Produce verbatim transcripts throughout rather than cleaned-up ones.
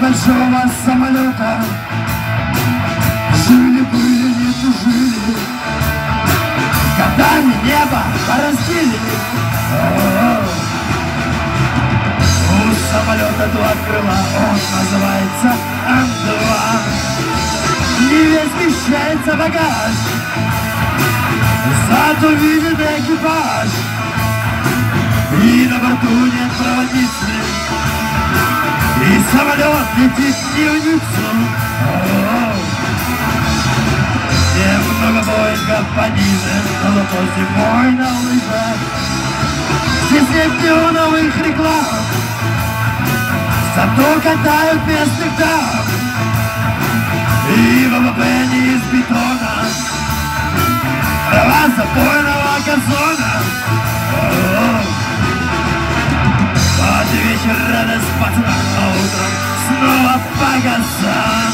большого самолета. Жили-были, не тужили, годами небо пораздели. У самолета два крыла, он называется эм два. Не весь вмещается багаж, зато виден экипаж. И на борту нет проводницы, и самолет летит не в Ниццу. Немного Боинга понижен, золотой зимой на лыжах. Здесь нет неоновых реклам, зато катают местных дам. И ВВП не из бетона, трава запойного газона. Под вечер радость пацана, а утром снова по газам.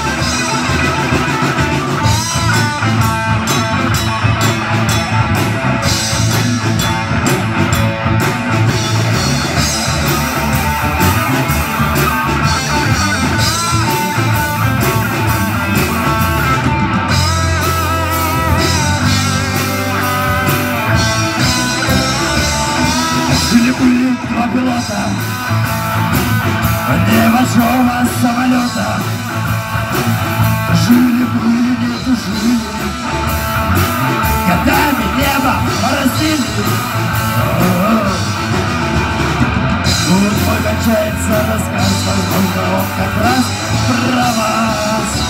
Жили-были два пилота небольшого самолета. Жили-были, не тужили, годами небо пораздели. Тут мой кончается рассказ, возможно, он как раз про вас.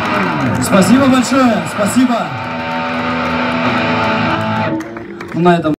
Спасибо большое, спасибо. На этом.